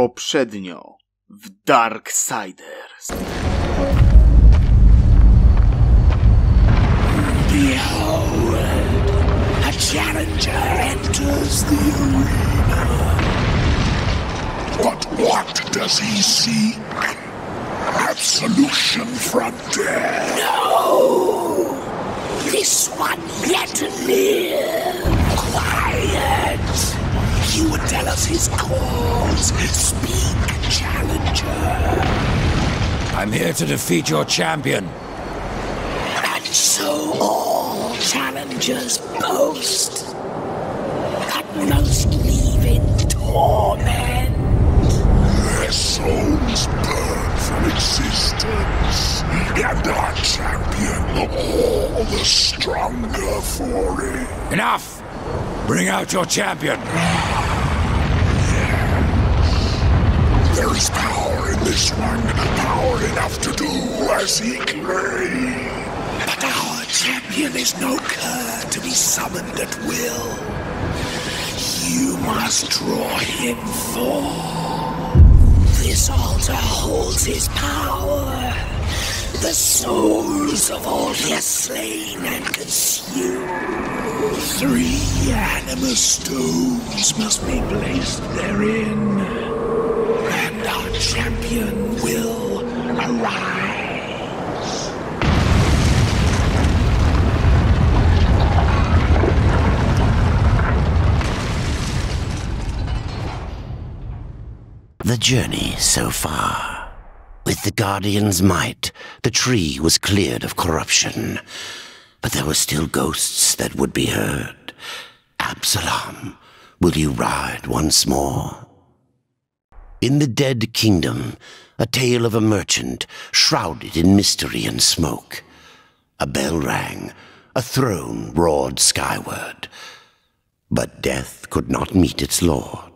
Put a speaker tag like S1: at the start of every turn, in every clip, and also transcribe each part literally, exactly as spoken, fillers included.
S1: Poprzednio w Darksiders.
S2: Behold, a challenger enters the arena. But what does he seek? Absolution from death. No! This one yet to live. Quiet! He would tell us his cause. Speak, challenger.
S3: I'm here to defeat your champion.
S2: And so all challengers boast, but most leave in torment. Their souls burn from existence, and our champion all the stronger for it.
S3: Enough! Bring out your champion.
S2: There is power in this one, power enough to do as he claims. But our champion is no cur to be summoned at will. You must draw him forth. This altar holds his power. The souls of all he has slain and consumed. Three animus stones must be placed therein, and our champion will arise.
S4: The journey so far. With the Guardian's might, the tree was cleared of corruption. But there were still ghosts that would be heard. Absalom, will you ride once more? In the Dead Kingdom, a tale of a merchant shrouded in mystery and smoke. A bell rang, a throne roared skyward. But death could not meet its lord.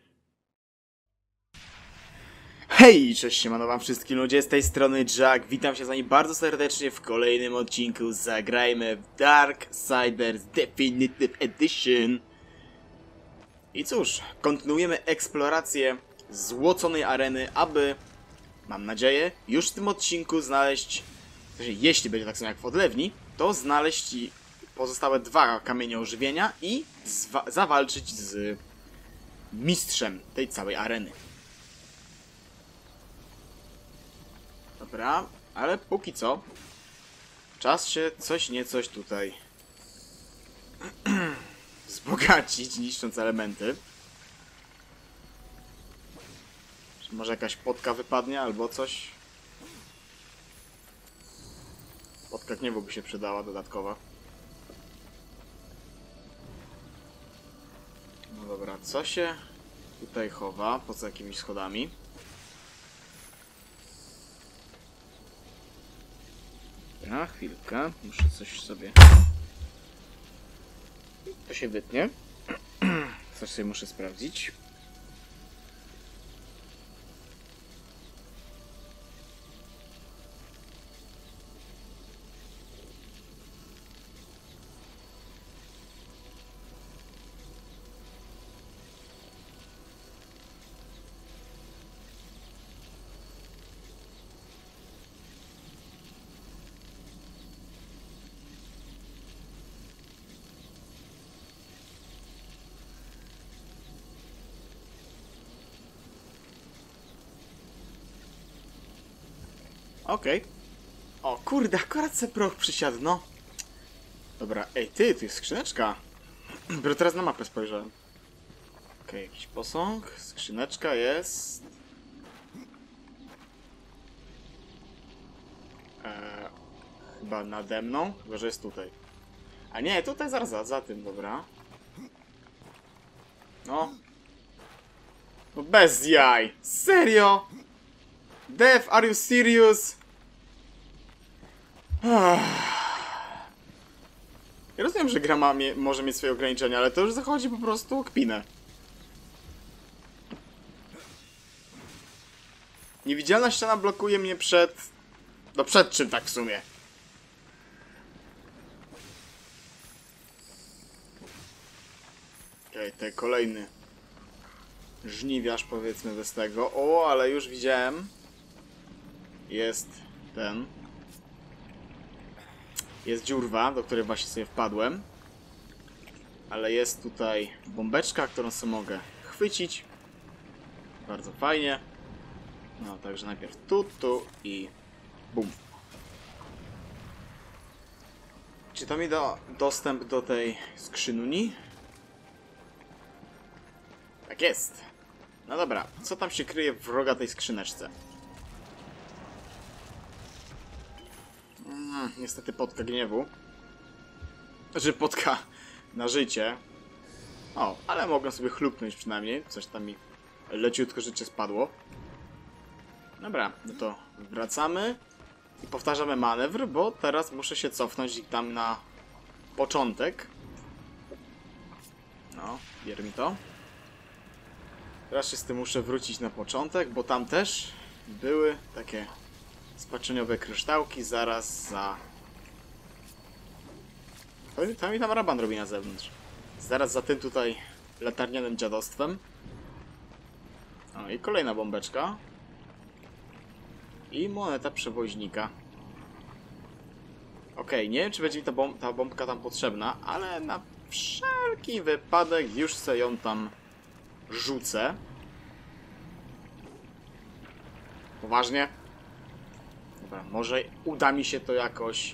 S1: Hej, cześć, siemano wam wszystkim ludzie, z tej strony Jack, witam się z wami bardzo serdecznie w kolejnym odcinku Zagrajmy w Darksiders Definitive Edition. I cóż, kontynuujemy eksplorację złoconej areny, aby, mam nadzieję, już w tym odcinku znaleźć, jeśli będzie tak samo jak w Odlewni, to znaleźć pozostałe dwa kamienie ożywienia i zawalczyć z mistrzem tej całej areny. Dobra, ale póki co czas się coś niecoś tutaj wzbogacić, niszcząc elementy. Czy może jakaś potka wypadnie albo coś? Potka gniewu by się przydała dodatkowa. No dobra, co się tutaj chowa poza jakimiś schodami? A, chwilkę, muszę coś sobie... To się wytnie. Coś sobie muszę sprawdzić. Okej. Okay. O kurde, akurat se proch przysiadł, no. Dobra, ej ty, tu jest skrzyneczka. Dopiero teraz na mapę spojrzałem. Okej, okay, jakiś posąg, skrzyneczka jest. Eee, chyba nade mną, chyba że jest tutaj. A nie, tutaj zaraz za, za tym, dobra. No. No bez jaj, serio? Dev, are you serious? Ja rozumiem, że gra ma mie może mieć swoje ograniczenia, ale to już zachodzi po prostu o kpinę. Niewidzialna ściana blokuje mnie przed... No przed czym tak w sumie? Okej, okay, te kolejny żniwiarz, powiedzmy, bez tego. O, ale już widziałem. Jest ten. Jest dziurwa, do której właśnie sobie wpadłem. Ale jest tutaj bombeczka, którą sobie mogę chwycić. Bardzo fajnie. No, także najpierw tu, tu i bum. Czy to mi da dostęp do tej skrzynuni? Tak jest. No dobra, co tam się kryje w rogatej skrzyneczce? Mm, niestety potka gniewu. Znaczy potka na życie. O, ale mogłem sobie chlupnąć przynajmniej. Coś tam mi leciutko życie spadło. Dobra, no to wracamy i powtarzamy manewr, bo teraz muszę się cofnąć tam na początek. No, bier mi to. Teraz się z tym muszę wrócić na początek, bo tam też były takie spaczyniowe kryształki zaraz za... Tam i tam raban robi na zewnątrz. Zaraz za tym tutaj latarnianym dziadostwem. O, i kolejna bombeczka. I moneta przewoźnika. Okej, okay, nie wiem, czy będzie mi ta, bomb ta bombka tam potrzebna, ale na wszelki wypadek już sobie ją tam rzucę. Poważnie? Dobra, może uda mi się to jakoś...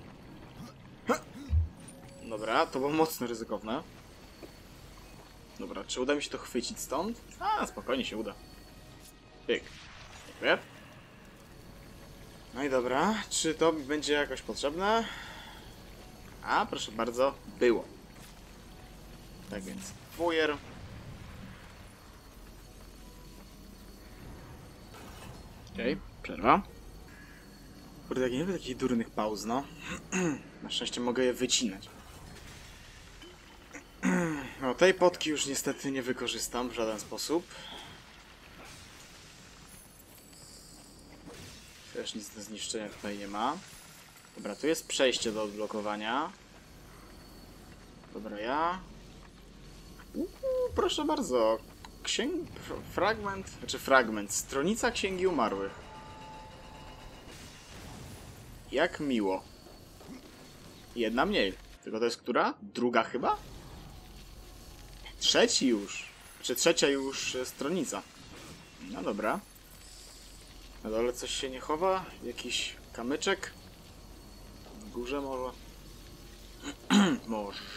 S1: Dobra, to było mocno ryzykowne. Dobra, czy uda mi się to chwycić stąd? A, spokojnie się uda. Pyk. Dziękuję. No i dobra, czy to mi będzie jakoś potrzebne? A, proszę bardzo, było. Tak więc, fujer. Okej, okay, przerwa. Kurde, jak nie lubię takich durnych pauz, no. Na szczęście mogę je wycinać. No, tej potki już niestety nie wykorzystam w żaden sposób. Też nic do zniszczenia tutaj nie ma. Dobra, tu jest przejście do odblokowania. Dobra, ja... Uuu, proszę bardzo. Księg... Fragment... Znaczy fragment. Stronica Księgi Umarłych. Jak miło. Jedna mniej. Tylko to jest która? Druga chyba? Trzeci już. Czy trzecia już stronica. No dobra. Na dole coś się nie chowa? Jakiś kamyczek? W górze może? Może...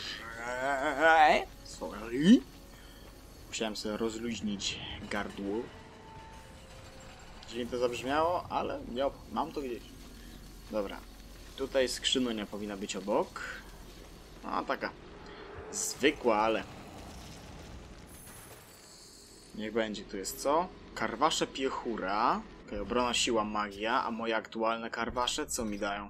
S1: Sorry. Musiałem sobie rozluźnić gardło. Dziwnie to zabrzmiało, ale ja mam to gdzieś. Dobra. Tutaj skrzynia powinna być obok. No taka zwykła, ale... Niech będzie, tu jest co? Karwasze piechura. Okay, obrona, siła, magia. A moje aktualne karwasze co mi dają?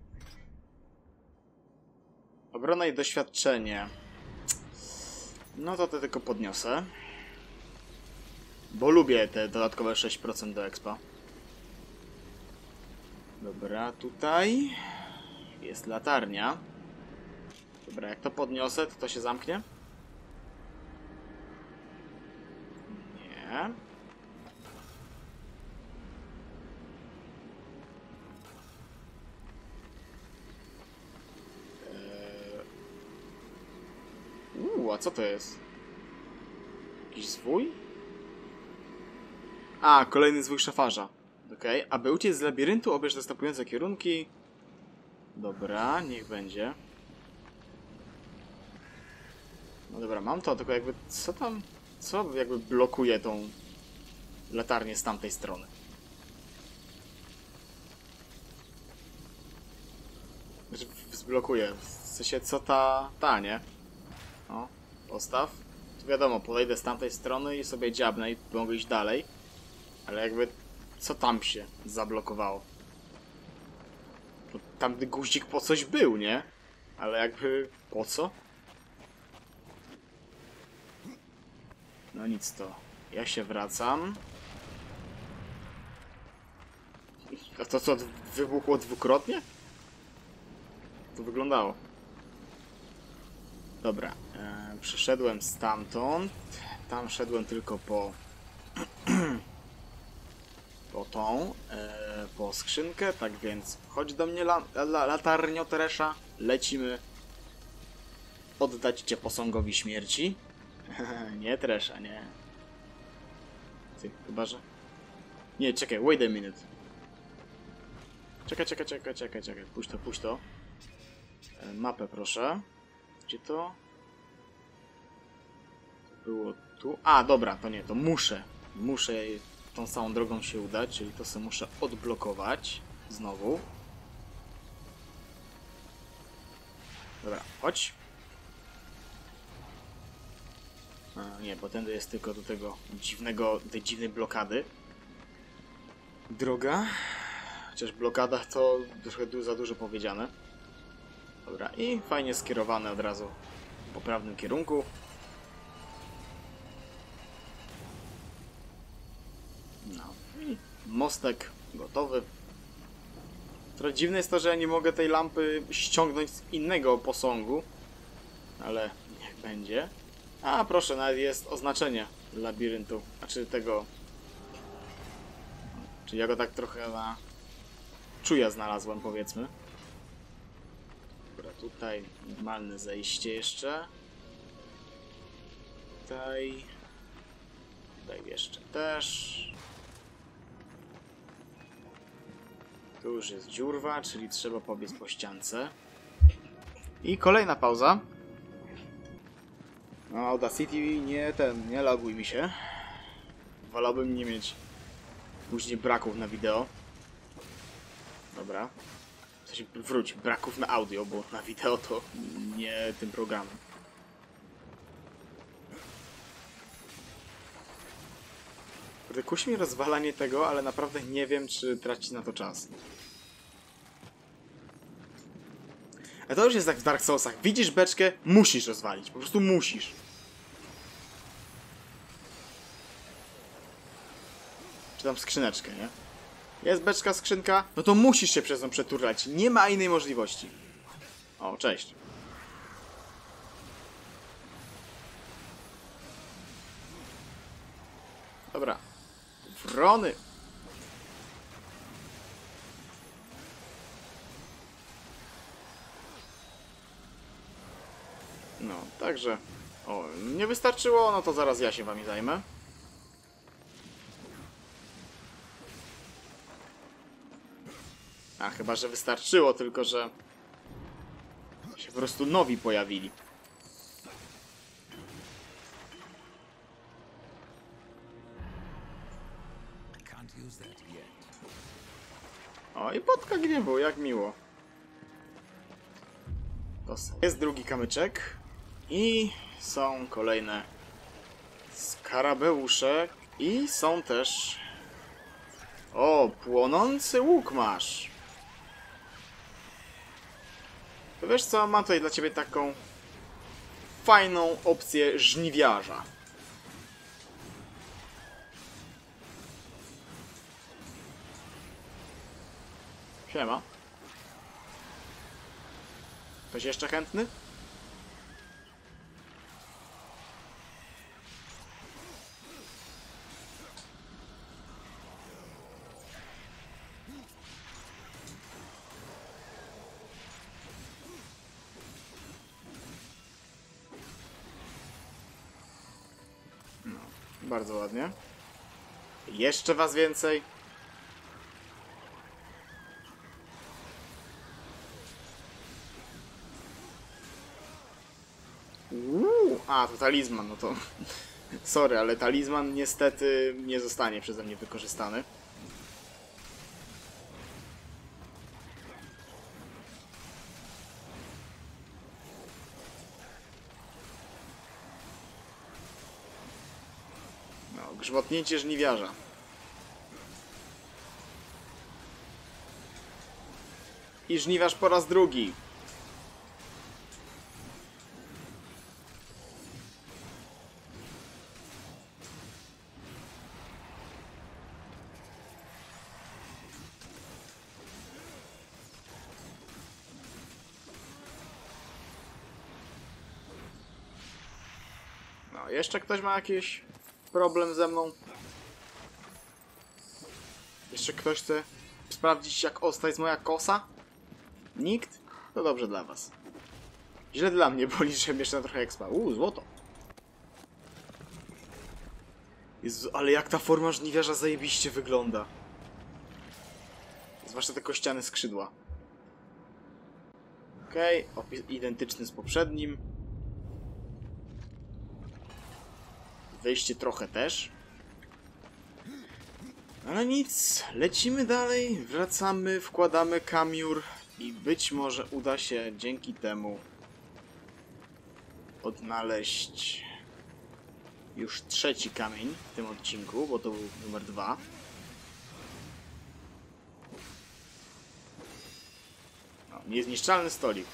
S1: Obrona i doświadczenie. No to to tylko podniosę. Bo lubię te dodatkowe sześć procent do expa. Dobra, tutaj jest latarnia. Dobra, jak to podniosę, to to się zamknie? Nie. Uuu, a co to jest? Jakiś zwój? A, kolejny zwój szafarza. Okej, okay. Aby uciec z labiryntu, obierz następujące kierunki. Dobra, niech będzie. No dobra, mam to, tylko jakby... Co tam... Co jakby blokuje tą latarnię z tamtej strony? Znaczy, zblokuje. W sensie, co ta... Ta, nie? O, postaw. Tu wiadomo, podejdę z tamtej strony i sobie dziabnę i mogę iść dalej. Ale jakby... Co tam się zablokowało? No, tamty guzik po coś był, nie? Ale jakby... Po co? No nic to. Ja się wracam. A to co, wybuchło dwukrotnie? To wyglądało. Dobra. E, przeszedłem stamtąd. Tam szedłem tylko po... po tą, e, po skrzynkę, tak więc chodź do mnie, la, la, latarnio Teresza. Lecimy oddać cię posągowi śmierci. Nie, Teresza, nie. Ty, chyba że... Nie, czekaj, wait a minute. Czekaj, czekaj, czekaj, czekaj, czekaj. Puść to, puść to. E, mapę proszę. Gdzie to? To było tu. A, dobra, to nie, to muszę. Muszę tą samą drogą się udać, czyli to sobie muszę odblokować. Znowu. Dobra, chodź. A, nie, bo tędy jest tylko do tego dziwnego, tej dziwnej blokady. Droga. Chociaż blokada to trochę za dużo powiedziane. Dobra, i fajnie skierowane od razu w poprawnym kierunku. No i mostek gotowy. Trochę dziwne jest to, że ja nie mogę tej lampy ściągnąć z innego posągu. Ale niech będzie. A proszę, nawet jest oznaczenie labiryntu. Znaczy tego... Czyli ja go tak trochę na... czuja znalazłem, powiedzmy. Dobra, tutaj normalne zejście jeszcze. Tutaj... Tutaj jeszcze też. Tu już jest dziurwa, czyli trzeba pobiec po ściance. I kolejna pauza. No, Audacity nie ten, nie laguj mi się. Wolałbym nie mieć później braków na wideo. Dobra. W sensie, wróć, braków na audio, bo na wideo to nie tym programem. Kurde, kusi mi rozwalanie tego, ale naprawdę nie wiem, czy tracić na to czas. A to już jest tak w Dark Soulsach. Widzisz beczkę, musisz rozwalić. Po prostu musisz. Czy tam skrzyneczkę, nie? Jest beczka, skrzynka, no to musisz się przez nią przeturlać. Nie ma innej możliwości. O, cześć. Dobra. Wrony. No, także... O, nie wystarczyło, no to zaraz ja się wami zajmę. A, chyba że wystarczyło, tylko że... się po prostu nowi pojawili. O, i potka gniewu, jak miło. Jest drugi kamyczek. I są kolejne skarabeusze. I są też... O, płonący łuk masz. To wiesz co, mam tutaj dla ciebie taką fajną opcję żniwiarza. Siema. Ktoś jeszcze chętny? No, bardzo ładnie. Jeszcze was więcej. Uuu, a, to talizman, no to... Sorry, ale talizman niestety nie zostanie przeze mnie wykorzystany. No, grzmotnięcie żniwiarza. I żniwiarz po raz drugi. jeszcze ktoś ma jakiś problem ze mną? Jeszcze ktoś chce sprawdzić, jak ostra jest moja kosa? Nikt? To dobrze dla was. Źle dla mnie, bo liczę jeszcze na trochę expa. Uuu, złoto. Jezu, ale jak ta forma żniwiarza zajebiście wygląda. Zwłaszcza te kościane skrzydła. Okej, okay, identyczny z poprzednim. Wejście trochę też. Ale nic, lecimy dalej, wracamy, wkładamy kamiur i być może uda się dzięki temu odnaleźć już trzeci kamień w tym odcinku, bo to był numer dwa. No, niezniszczalny stolik.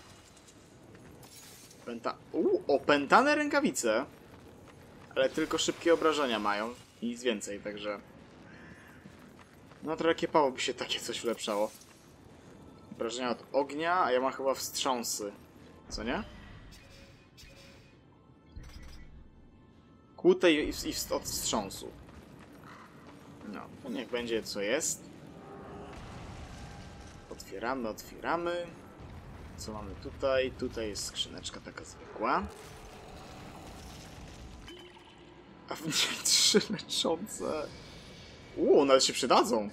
S1: Penta... Uuu, opętane rękawice. Ale tylko szybkie obrażenia mają i nic więcej, także... No trochę kiepałoby się takie coś ulepszało. Obrażenia od ognia, a ja mam chyba wstrząsy. Co nie? Kłute i, i od wstrząsu. No, to niech będzie co jest. Otwieramy, otwieramy. Co mamy tutaj? Tutaj jest skrzyneczka taka zwykła. A w niej trzy leczące. Uuu, nawet się przydadzą.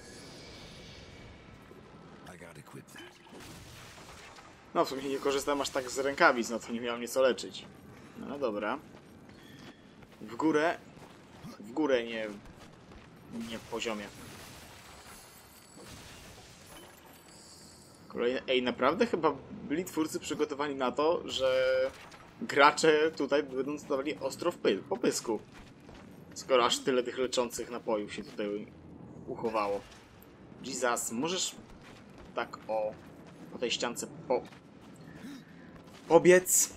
S1: No, w sumie nie korzystam aż tak z rękawic, no to nie miałem nieco leczyć. No, no dobra. W górę. W górę, nie... Nie w poziomie. Kolejne... Ej, naprawdę chyba byli twórcy przygotowani na to, że gracze tutaj będą dostawali ostro w py po pysku. Skoro aż tyle tych leczących napojów się tutaj uchowało. Jesus, możesz tak o po tej ściance po... pobiec.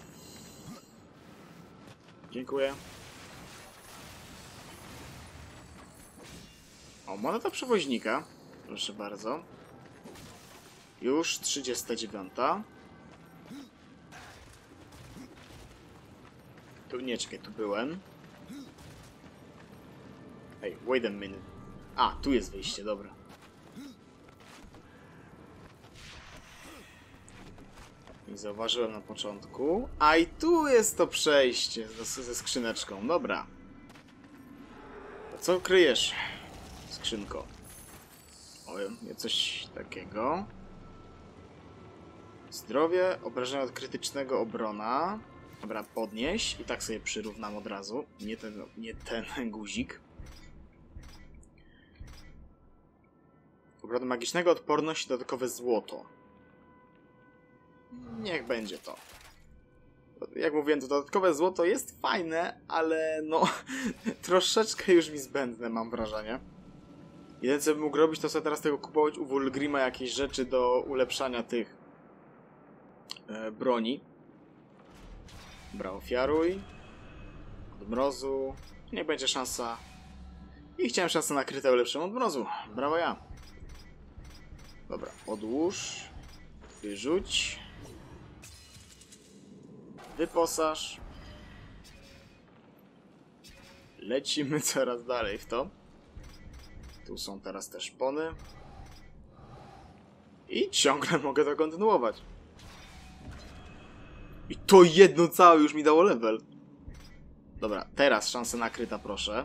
S1: Dziękuję. O, moneta przewoźnika. Proszę bardzo. Już trzydziesta dziewiąta. Tu nie, czekaj, tu byłem. Ej, wait a minute. A, tu jest wyjście, dobra. Nie zauważyłem na początku. A i tu jest to przejście ze, ze skrzyneczką, dobra. A co kryjesz, skrzynko? Oj, coś takiego. Zdrowie, obrażenia od krytycznego, obrona. Dobra, podnieś i tak sobie przyrównam od razu. Nie ten, nie ten guzik. Obrona magicznego, odporność, dodatkowe złoto. Niech będzie to. Jak mówiłem, to dodatkowe złoto jest fajne, ale no troszeczkę już mi zbędne, mam wrażenie. Jedyne co bym mógł robić, to sobie teraz tego kupować u Wulgrima jakieś rzeczy do ulepszania tych e, broni. Dobra, ofiaruj. Od mrozu. Niech będzie szansa. I chciałem szansę na kryte ulepszenie od mrozu. Brawo ja. Dobra, odłóż. Wyrzuć. Wyposaż. Lecimy coraz dalej w to. Tu są teraz te szpony. I ciągle mogę to kontynuować. I to jedno całe już mi dało level. Dobra, teraz szansa nakryta, proszę.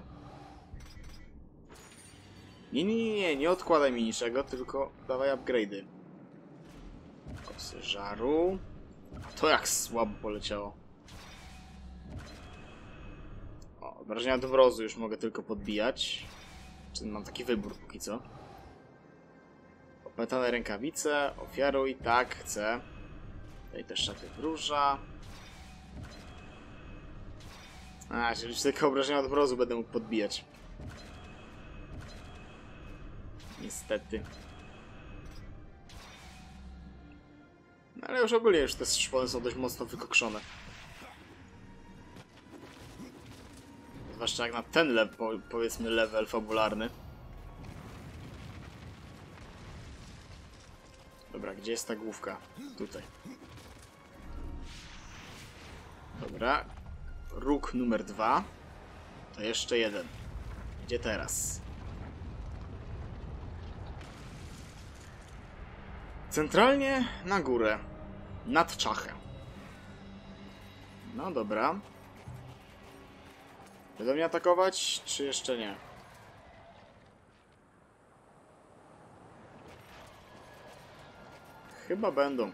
S1: Nie, nie, nie, nie, nie odkładaj mi niczego, tylko dawaj upgrade'y. Kosy żaru. To jak słabo poleciało. O, obrażenia do mrozu już mogę tylko podbijać. Czy mam taki wybór póki co. Opętane rękawice, ofiaruj, tak, chcę. Tutaj też szaty wróża. A, czyli tylko obrażenia od mrozu będę mógł podbijać. Niestety. No ale już ogólnie już te szpony są dość mocno wykokszone. Zwłaszcza jak na ten level, po, powiedzmy level fabularny. Dobra, gdzie jest ta główka? Tutaj. Dobra. róg numer dwa. To jeszcze jeden. Gdzie teraz? Centralnie na górę. Nad czachę. No dobra. Będą mnie atakować, czy jeszcze nie? Chyba będą.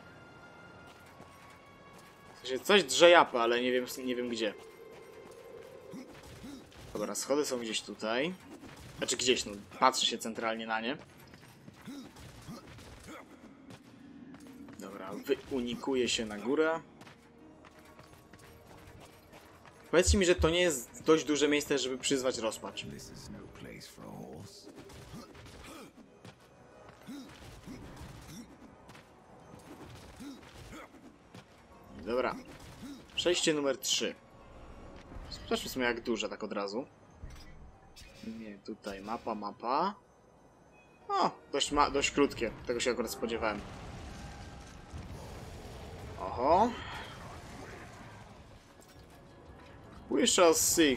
S1: W sensie coś drze japę, ale nie wiem, nie wiem gdzie. Dobra, schody są gdzieś tutaj. Znaczy gdzieś, no patrzę się centralnie na nie. Dobra, wyunikuję się na górę. Powiedzcie mi, że to nie jest dość duże miejsce, żeby przyzwać rozpacz. Dobra. Przejście numer trzy. Sprawdźmy sobie jak duże, tak od razu. Nie, tutaj mapa, mapa. O, dość, ma dość krótkie. Tego się akurat spodziewałem. Oho. We shall see.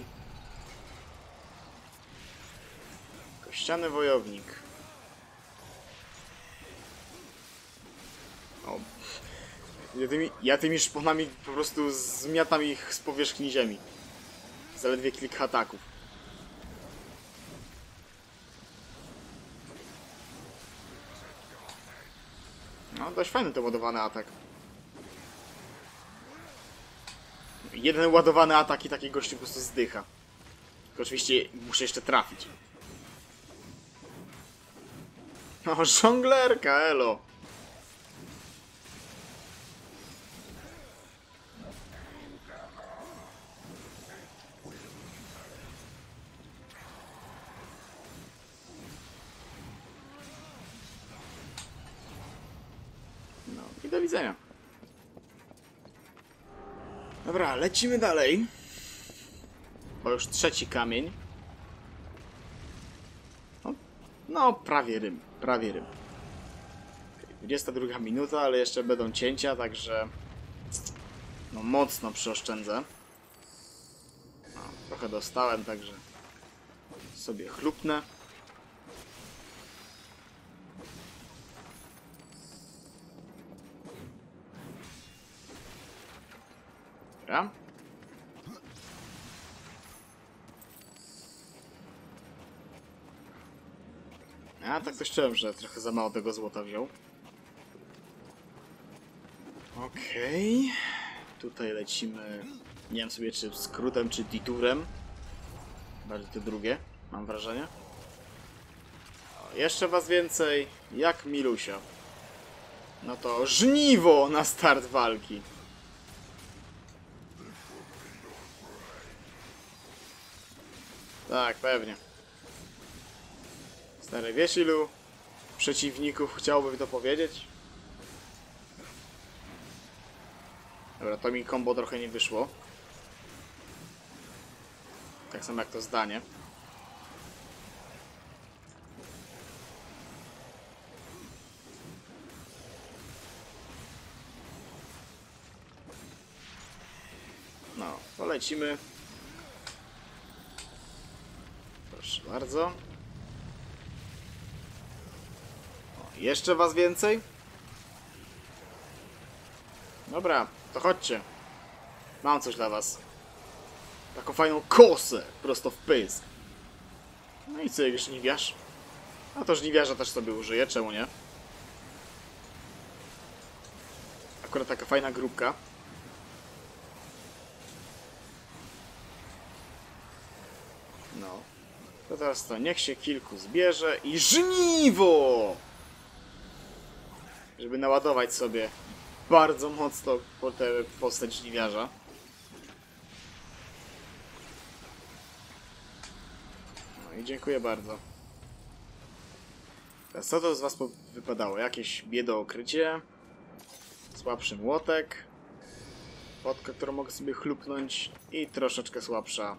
S1: Kościany wojownik. O. Ja tymi, ja tymi szponami po prostu zmiatam ich z powierzchni ziemi. Zaledwie kilka ataków. No, dość fajny to ładowany atak. Jeden ładowany atak i taki gościu po prostu zdycha. Tylko oczywiście muszę jeszcze trafić. No, żonglerka, elo. No i do widzenia. Dobra, lecimy dalej. Bo już trzeci kamień. No, no prawie rym, prawie rym. dwudziesta druga minuta, ale jeszcze będą cięcia, także no mocno przyoszczędzę. No, trochę dostałem, także sobie chlupnę. Dobra. Ja tak coś czułem, że trochę za mało tego złota wziął. Okej. Okay. Tutaj lecimy, nie wiem sobie czy skrótem, czy deturem. Bardziej to drugie, mam wrażenie. O, jeszcze was więcej, jak Milusia. No to żniwo na start walki. Tak, pewnie. Stary, wiesz ilu przeciwników chciałbym to powiedzieć? Dobra, to mi combo trochę nie wyszło. Tak samo jak to zdanie. No, polecimy. Proszę bardzo. O, jeszcze was więcej? Dobra, to chodźcie. Mam coś dla was. Taką fajną kosę, prosto w pysk. No i co, jak żniwiarz? A to żniwiarza też sobie użyję, czemu nie? Akurat taka fajna grupka. No. To teraz to niech się kilku zbierze i żniwo! Żeby naładować sobie bardzo mocno po tę postać żniwiarza. No i dziękuję bardzo. Teraz co to z was wypadało? Jakieś biedookrycie? Słabszy młotek? Płotkę, którą mogę sobie chlupnąć i troszeczkę słabsza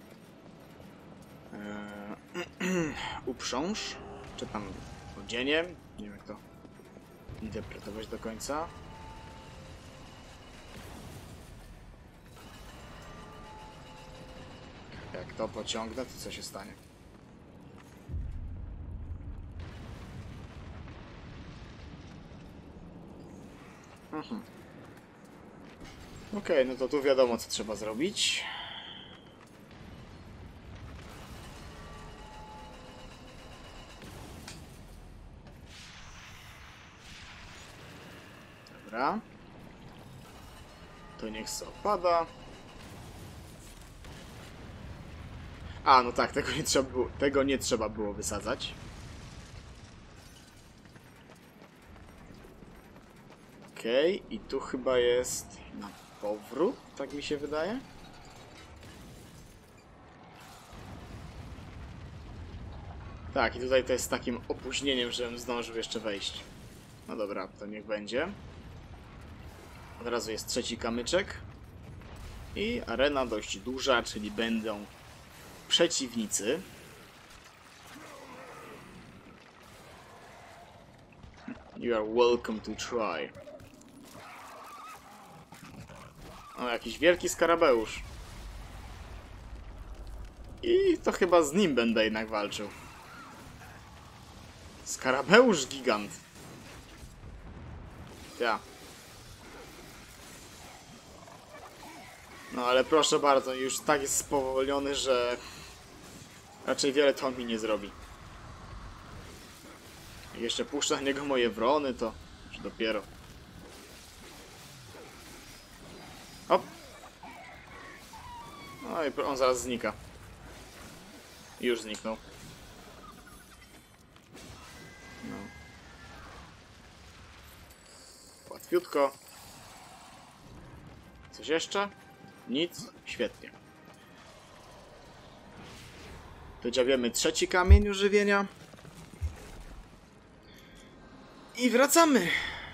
S1: Eee, uprząż, czy tam odzienie, nie wiem jak to interpretować do końca. Jak to pociągnę, to co się stanie? Mhm. Okej, okay, no to tu wiadomo, co trzeba zrobić. Dobra. To niech se opada. A, no tak, tego nie trzeba było, tego nie trzeba było wysadzać. Okej, okay, i tu chyba jest na powrót, tak mi się wydaje. Tak, i tutaj to jest z takim opóźnieniem, żebym zdążył jeszcze wejść. No dobra, to niech będzie. Od razu jest trzeci kamyczek. I arena dość duża, czyli będą przeciwnicy. You are welcome to try. O, jakiś wielki skarabeusz. I to chyba z nim będę jednak walczył. Skarabeusz gigant. Ja. No ale proszę bardzo, już tak jest spowolniony, że raczej wiele to mi nie zrobi. Jak jeszcze puszczę na niego moje wrony, to już dopiero. Hop. No i on zaraz znika. I już zniknął. No. Łatwiutko. Coś jeszcze? Nic? Świetnie. Dodziawiamy trzeci kamień używienia. I wracamy!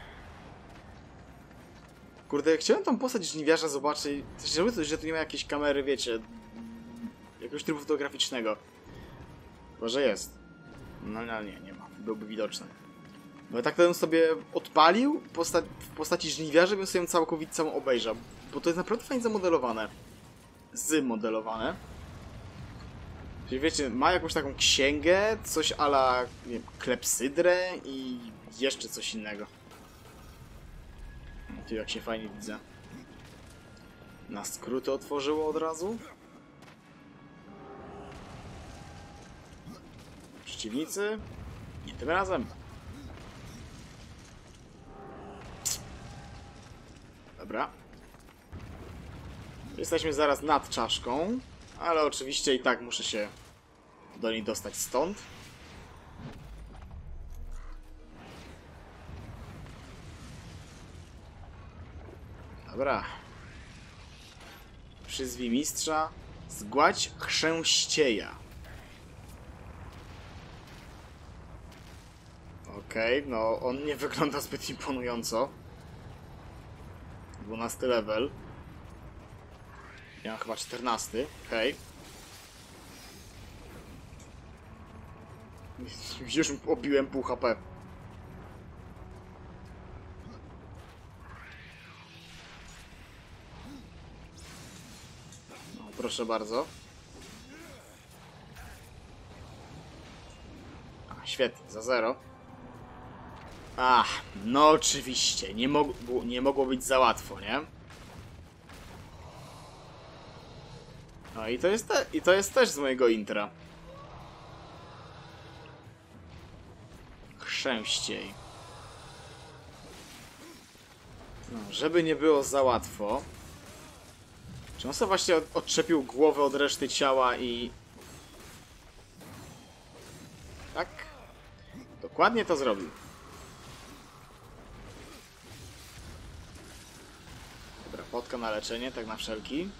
S1: Kurde, chciałem tam postać żniwiarza zobaczyć, że, że tu nie ma jakiejś kamery, wiecie, jakiegoś trybu fotograficznego. Może jest. No, no nie, nie ma. Byłby widoczny. No tak to bym sobie odpalił posta w postaci żniwiarza, bym sobie ją całkowicie całą obejrzał. Bo to jest naprawdę fajnie zamodelowane. Zmodelowane. Czyli wiecie, ma jakąś taką księgę, coś a la, nie wiem, klepsydrę i jeszcze coś innego. Tu jak się fajnie widzę. Na skróty otworzyło od razu. Przeciwnicy. Nie tym razem. Dobra. Jesteśmy zaraz nad czaszką, ale oczywiście i tak muszę się do niej dostać stąd. Dobra. Przyzwij mistrza. Zgładź chrzęścieja. Okej, okay, no on nie wygląda zbyt imponująco. dwunasty level. Ja mam chyba czternasty. Okej. Okay. Już obiłem pół H P. No, proszę bardzo. A, świetnie, za zero. Ach, no oczywiście. Nie, mog nie mogło być za łatwo, nie? No i to jest, te i to jest też z mojego intra. Chrzęściej. No, żeby nie było za łatwo. Czy on sobie właśnie od odczepił głowę od reszty ciała i... Tak? Dokładnie to zrobił. Dobra, potka na leczenie, tak na wszelki.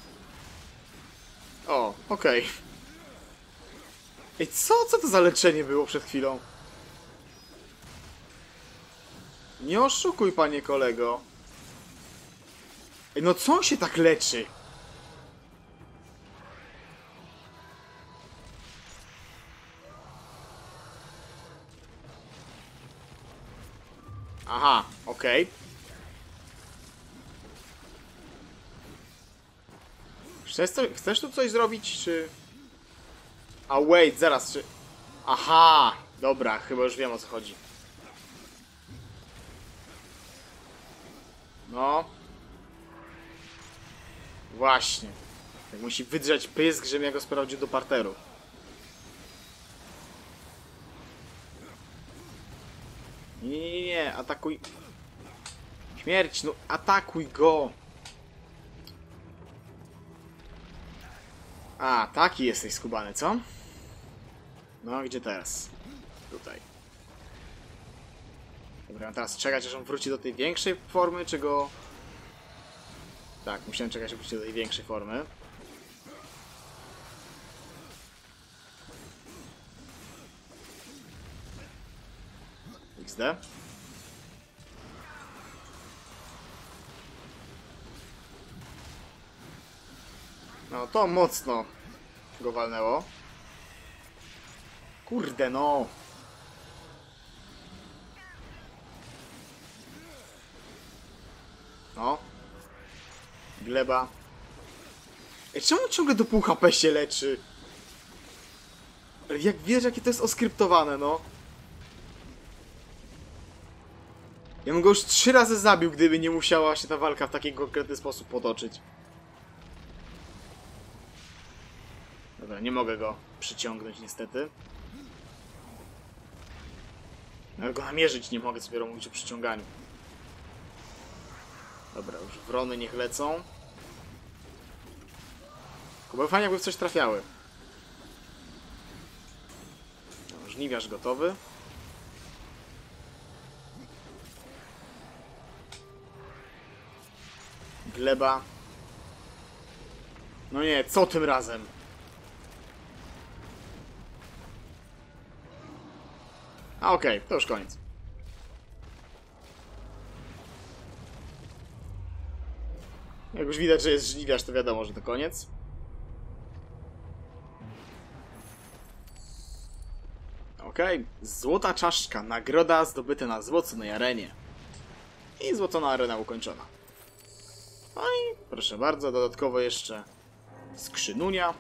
S1: O, okej. Okay. Ej, co? Co to za leczenie było przed chwilą? Nie oszukuj, panie kolego. Ej, no co on się tak leczy? Aha, okej. Okay. Chcesz, co, chcesz tu coś zrobić, czy... A wait, zaraz, czy... Aha! Dobra, chyba już wiem, o co chodzi. No. Właśnie. Tak musi wydrzeć pysk, żebym ja go sprawdził do parteru. Nie, nie, nie, atakuj. Śmierć, no atakuj go. A, taki jesteś skubany, co? No, gdzie teraz? Tutaj. Dobra, mam teraz czekać, aż on wróci do tej większej formy, czy go... Tak, musiałem czekać, aż wróci do tej większej formy. X D. No, to mocno go walnęło. Kurde, no. No. Gleba. Ej, czemu ciągle do pół H P się leczy? Jak wiesz, jakie to jest oskryptowane, no. Ja bym go już trzy razy zabił, gdyby nie musiała się ta walka w taki konkretny sposób potoczyć. Dobra, nie mogę go przyciągnąć niestety. Nawet go namierzyć nie mogę, dopiero mówić o przyciąganiu. Dobra, już wrony niech lecą. Chyba fajnie, jakby w coś trafiały. No, żniwiarz gotowy. Gleba. No nie, co tym razem? A okej, okay, to już koniec. Jak już widać, że jest żniwiarz, to wiadomo, że to koniec. Okej, okay. Złota czaszka. Nagroda zdobyta na złoconej arenie. I złocona arena ukończona. No i proszę bardzo, dodatkowo jeszcze skrzynunia.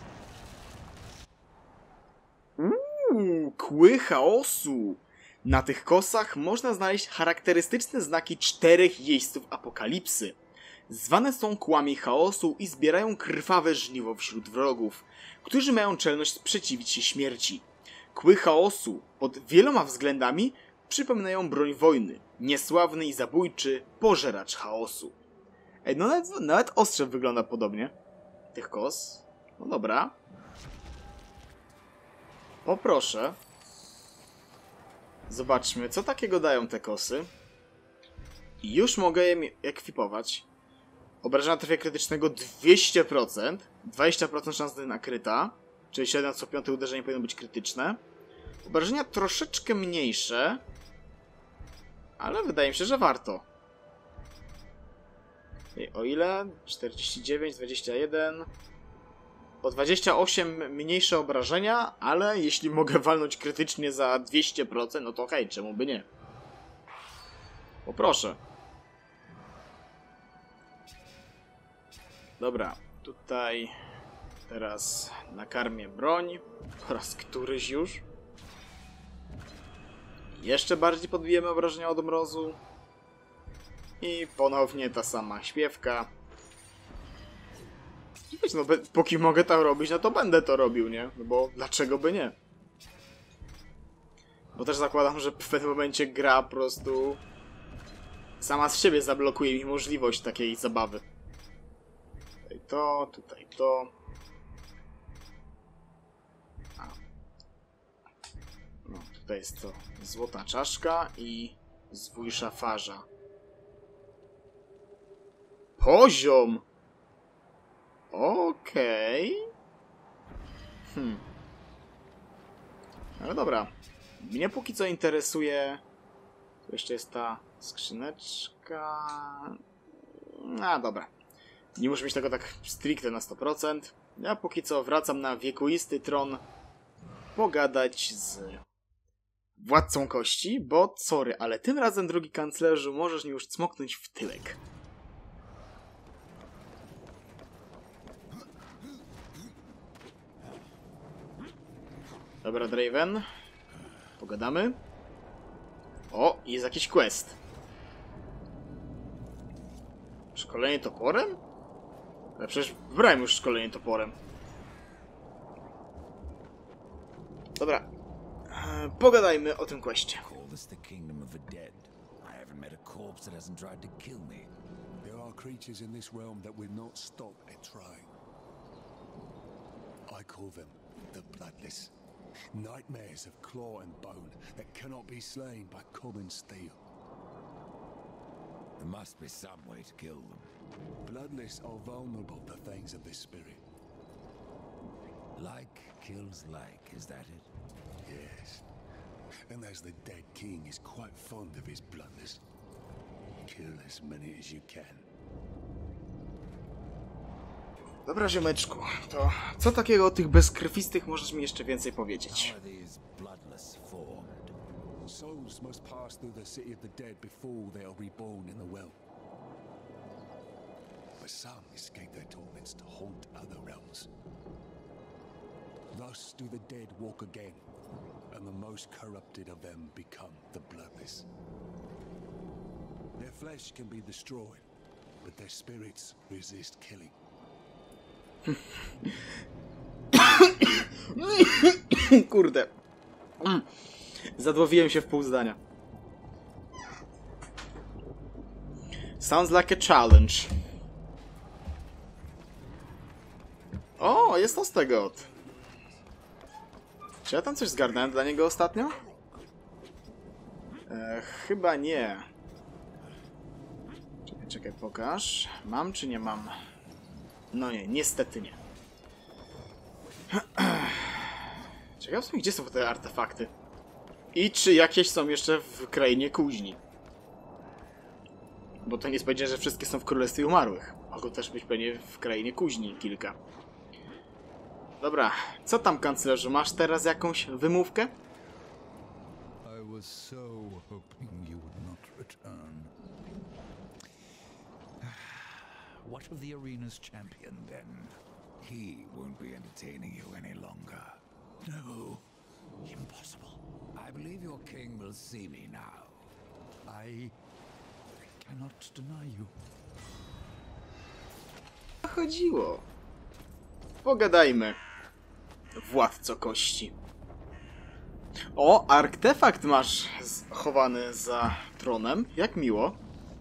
S1: Uuu, kły chaosu. Na tych kosach można znaleźć charakterystyczne znaki czterech jeźdźców apokalipsy. Zwane są kłami chaosu i zbierają krwawe żniwo wśród wrogów, którzy mają czelność sprzeciwić się śmierci. Kły chaosu pod wieloma względami przypominają broń wojny, niesławny i zabójczy pożeracz chaosu. Ej, no nawet, nawet ostrze wygląda podobnie. Tych kos. No dobra. Poproszę. Zobaczmy, co takiego dają te kosy. I już mogę je ekwipować. Obrażenia trafia krytycznego dwieście procent. dwadzieścia procent szansy na kryta. Czyli siedem co piąte uderzenie powinno być krytyczne. Obrażenia troszeczkę mniejsze. Ale wydaje mi się, że warto. I o ile? czterdzieści dziewięć, dwadzieścia jeden... O dwadzieścia osiem mniejsze obrażenia, ale jeśli mogę walnąć krytycznie za dwieście procent, no to hej, czemu by nie? Poproszę. Dobra, tutaj teraz nakarmię broń. Po raz któryś już. Jeszcze bardziej podbijemy obrażenia od mrozu. I ponownie ta sama śpiewka. Wiecie, no, póki mogę to robić, no to będę to robił, nie? No bo dlaczego by nie? Bo też zakładam, że w pewnym momencie gra po prostu sama z siebie zablokuje mi możliwość takiej zabawy. Tutaj to, tutaj to. A. No, tutaj jest to złota czaszka i zwój szafarza. Poziom! Okej. Okay. Hmm. Ale dobra. Mnie póki co interesuje... Tu jeszcze jest ta skrzyneczka... A, dobra. Nie muszę mieć tego tak stricte na sto procent. Ja póki co wracam na wiekuisty tron pogadać z władcą kości, bo sorry, ale tym razem, drogi kanclerzu, możesz mi już cmoknąć w tyłek. Dobra, Draven. Pogadamy. O, jest jakiś quest. Szkolenie toporem? Ale przecież brałem już szkolenie toporem. Dobra. Eee, pogadajmy o tym questie.
S3: Call this the kingdom of the dead. I haven't met a corpse that hasn't tried to kill me.
S2: There are creatures in this realm that will not stop at trying. I call them the Bloodless. Nightmares of claw and bone that cannot be slain by common steel.
S3: There must be some way to kill them.
S2: Bloodless are vulnerable to things of this spirit.
S3: Like kills like, is that it?
S2: Yes. And as the dead king is quite fond of his Bloodless, kill as many as you can.
S1: Dobra, ziomeczku, to co takiego o tych bezkrwistych możesz mi jeszcze więcej powiedzieć?
S3: How are these bloodless formed?
S2: Souls must pass through the city of the dead before they are reborn in the well. But some escape their torments to haunt other realms. Thus do the dead walk again, and the most corrupted of them become the Bloodless. Their flesh can be destroyed, but their spirits resist killing.
S1: Kurde. Zadłowiłem się w pół zdania. Sounds like a challenge. O, jest Ostegot. Czy ja tam coś zgarnąłem dla niego ostatnio? E, chyba nie. Czekaj, czekaj, pokaż. Mam czy nie mam? No nie, niestety nie. Ciekawe w sumie, gdzie są te artefakty? I czy jakieś są jeszcze w krainie kuźni? Bo to nie jest powiedziane, że wszystkie są w Królestwie Umarłych. Mogą też być pewnie w krainie kuźni kilka. Dobra, co tam, kanclerzu? Masz teraz jakąś wymówkę?
S5: I was so hoping you would not return.
S3: What of the arena's champion, then? He won't be entertaining you any longer.
S2: No, impossible.
S3: I believe your king will see me now.
S5: I cannot deny you.
S1: Chodziło. Pogadajmy. Władco kości. O, artefakt masz chowany za tronem. Jak miło.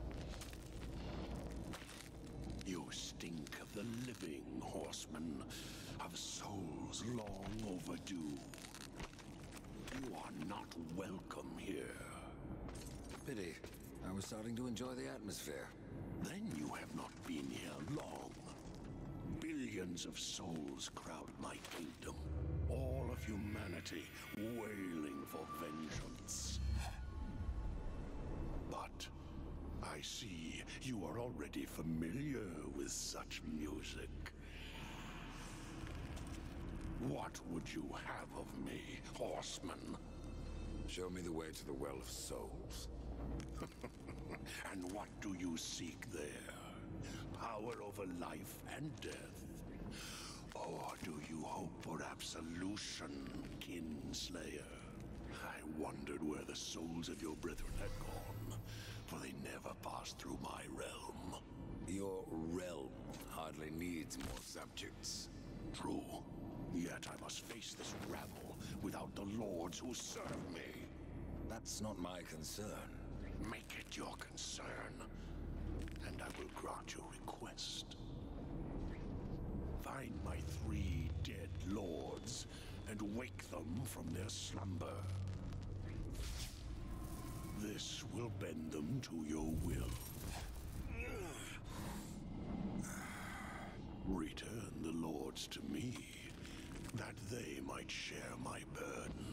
S2: You stink of the living, horseman, of souls long overdue. You are not welcome here.
S3: Pity. I was starting to enjoy the atmosphere.
S2: Then you have not been here long. Billions of souls crowd my kingdom. All of humanity wailing for vengeance. But I see you are already familiar with such music. What would you have of me, horseman?
S3: Show me the way to the Well of Souls.
S2: And what do you seek there? Power over life and death? Or do you hope for absolution, Kinslayer? I wondered where the souls of your brethren had gone, for they never passed through my realm.
S3: Your realm hardly needs more subjects.
S2: True. Yet I must face this rabble without the lords who serve me.
S3: That's not my concern.
S2: Make it your concern, and I will grant your request. Find my three dead lords and wake them from their slumber. This will bend them to your will. Return the lords to me, that they might share my burden.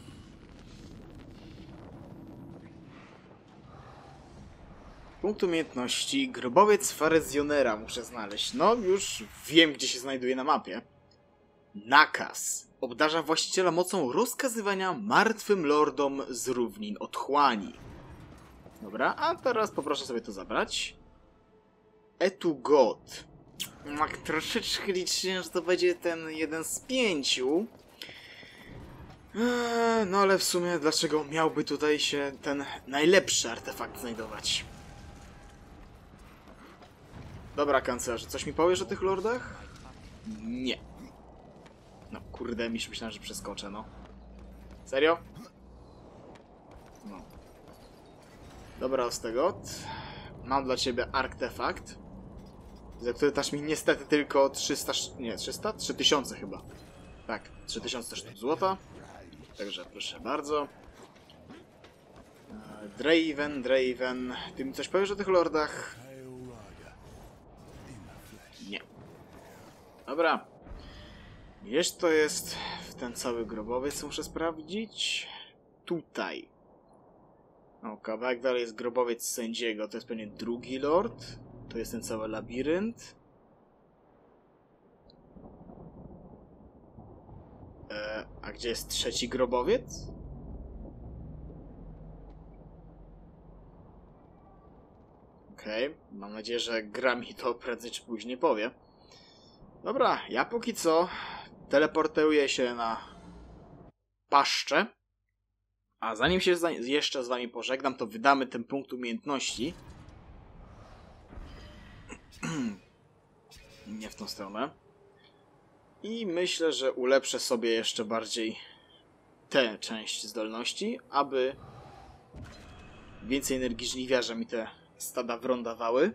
S1: Punkt umiejętności. Grobowiec Farezjonera muszę znaleźć. No, już wiem, gdzie się znajduje na mapie. Nakaz. Obdarza właściciela mocą rozkazywania martwym lordom z równin otchłani. Dobra, a teraz poproszę sobie to zabrać. Etu God. Tak troszeczkę liczyłem, że to będzie ten jeden z pięciu. Eee, no ale w sumie dlaczego miałby tutaj się ten najlepszy artefakt znajdować? Dobra, kanclerzu, coś mi powiesz o tych lordach? Nie. No kurde, już myślałem, że przeskoczę, no. Serio? No. Dobra, Ostegot. Mam dla ciebie artefakt, za który dasz mi niestety tylko trzysta... nie, trzysta? trzy tysiące chyba. Tak, trzy tysiące sztuk złota. Także proszę bardzo. Draven, Draven. Ty mi coś powiesz o tych lordach? Nie. Dobra. Gdzież to jest w ten cały grobowiec, muszę sprawdzić. Tutaj. O, kawałek dalej jest grobowiec sędziego. To jest pewnie drugi lord. To jest ten cały labirynt. E, a gdzie jest trzeci grobowiec? Okej, okay. Mam nadzieję, że gra mi to prędzej czy później powie. Dobra, ja póki co teleportuję się na paszczę. A zanim się jeszcze z wami pożegnam, to wydamy ten punkt umiejętności. Nie w tą stronę. I myślę, że ulepszę sobie jeszcze bardziej tę część zdolności, aby więcej energii żniwiarza mi te stada wron dawały.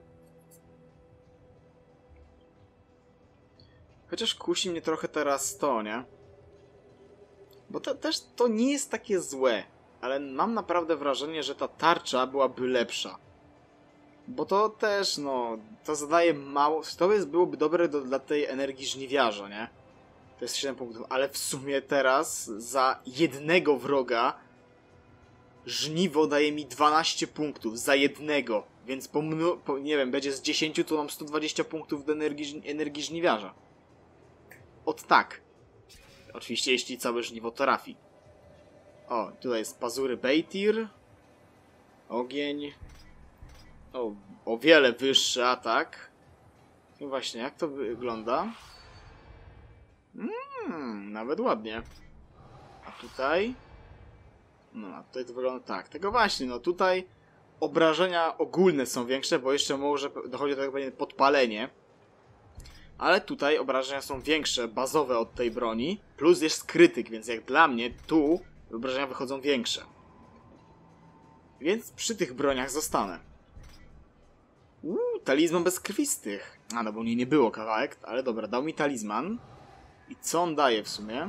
S1: Chociaż kusi mnie trochę teraz to, nie? Bo to też to nie jest takie złe, ale mam naprawdę wrażenie, że ta tarcza byłaby lepsza. Bo to też, no, to zadaje mało... To jest, byłoby dobre do, dla tej energii żniwiarza, nie? To jest siedem punktów, ale w sumie teraz za jednego wroga żniwo daje mi dwanaście punktów. Za jednego. Więc po, po nie wiem, będzie z dziesięciu, to mam sto dwadzieścia punktów do energii, energii żniwiarza. Ot tak. Oczywiście jeśli całe żniwo trafi. O, tutaj jest pazury Bejtir. Ogień. O, o wiele wyższy atak. No właśnie, jak to wygląda? Hmm, nawet ładnie. A tutaj? No, a tutaj to wygląda tak. Tego właśnie, no tutaj obrażenia ogólne są większe, bo jeszcze może dochodzi do tego podpalenie. Ale tutaj obrażenia są większe, bazowe od tej broni. Plus jest krytyk, więc jak dla mnie tu obrażenia wychodzą większe. Więc przy tych broniach zostanę. Uuu, talizman bezkrwistych. A, no bo mnie nie było kawałek, ale dobra, dał mi talizman. I co on daje w sumie?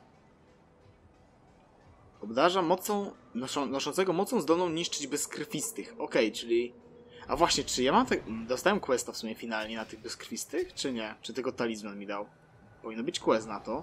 S1: Obdarza mocą, noszą, noszącego mocą zdolną niszczyć bezkrwistych. Okej, okay, czyli... A właśnie, czy ja mam te... Dostałem questa w sumie finalnie na tych bezkrwistych, czy nie? Czy tylko talizman mi dał? Powinno być quest na to.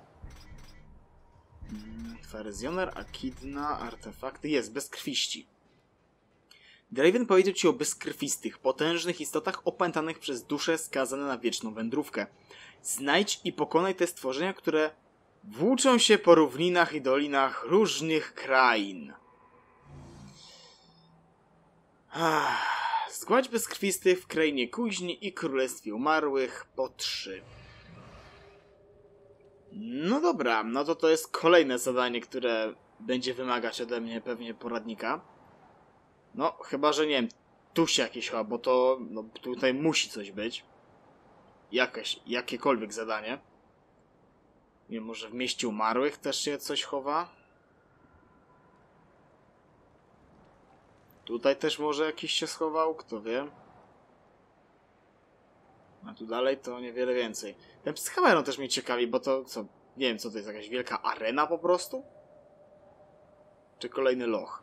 S1: Hmm, Ferezjoner, Akidna, artefakty... Jest, bezkrwiści. Draven powiedział ci o bezkrwistych, potężnych istotach opętanych przez dusze skazane na wieczną wędrówkę. Znajdź i pokonaj te stworzenia, które włóczą się po równinach i dolinach różnych krain. Ach, zgładź bezkrwistych w krainie kuźni i królestwie umarłych po trzy. No dobra, no to to jest kolejne zadanie, które będzie wymagać ode mnie pewnie poradnika. No, chyba, że nie wiem, tu się jakieś chyba, bo to no, tutaj musi coś być. Jakieś, jakiekolwiek zadanie. Nie wiem, może w mieście umarłych też się coś chowa? Tutaj też może jakiś się schował, kto wie. A tu dalej to niewiele więcej. Ten Psychameron też mnie ciekawi, bo to co, nie wiem co to jest, jakaś wielka arena po prostu? Czy kolejny loch?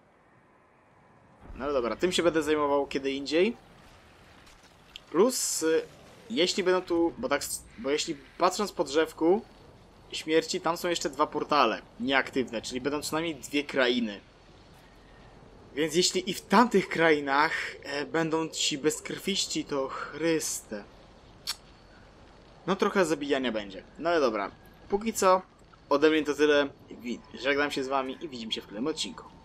S1: No dobra, tym się będę zajmował kiedy indziej. Plus, jeśli będą tu, bo tak, bo jeśli patrząc po drzewku śmierci, tam są jeszcze dwa portale nieaktywne, czyli będą co najmniej dwie krainy. Więc jeśli i w tamtych krainach e, będą ci bezkrwiści, to Chryste. No trochę zabijania będzie. No ale dobra, póki co ode mnie to tyle. Żegnam się z wami i widzimy się w kolejnym odcinku.